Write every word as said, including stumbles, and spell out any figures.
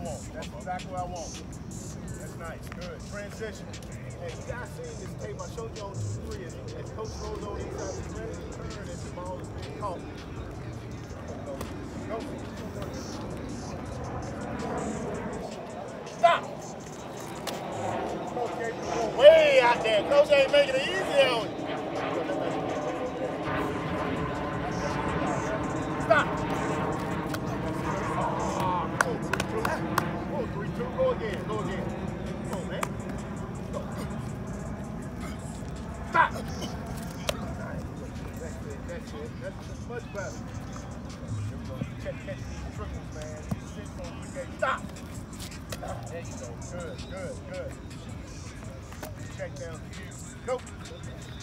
want. That's exactly what I want. That's nice. Good. Transition. Hey, you guys seen this tape I showed you on two three. As, as Coach goes on inside, he's ready to turn as the ball is being caught. Go. Stop. Coach gave you the way out there. Coach ain't making it easy on you. Stop. Go, three, two, go again, go again. Come on, man. Go. Stop. That's it, that's it. That's much better. Here we go. Catch, catch these triples, man. Six on three, stop. There you go. Good, good, good. Check down to you. Go.